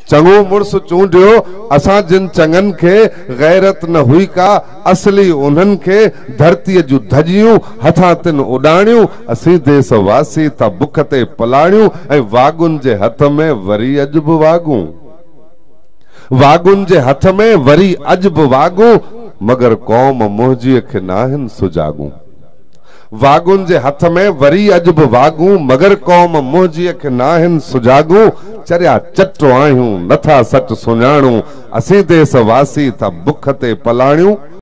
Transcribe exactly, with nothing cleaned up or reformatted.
चंगो मुड़स चूंडियो असां जिन चंगन के गैरत न हुई का असली उन्हन के धरती जू धजियूं हथा तिन उडाणियूं असी देश वासी ता बुख ते पलाणियूं ऐं वागुन जे हथ में वरी अजब वागूं वागुन जे हथ में वरी अजब वागूं मगर कौम मोहजी के नाहिन सुजागूं वागुन जे हथ में वरी अजब वागूं मगर कौम मोहजी के नाहिन सुजागूं चरिया चटो आहियूं नथा सच सुञाणूं असी देश वासी था बुख ते पलाणियूं।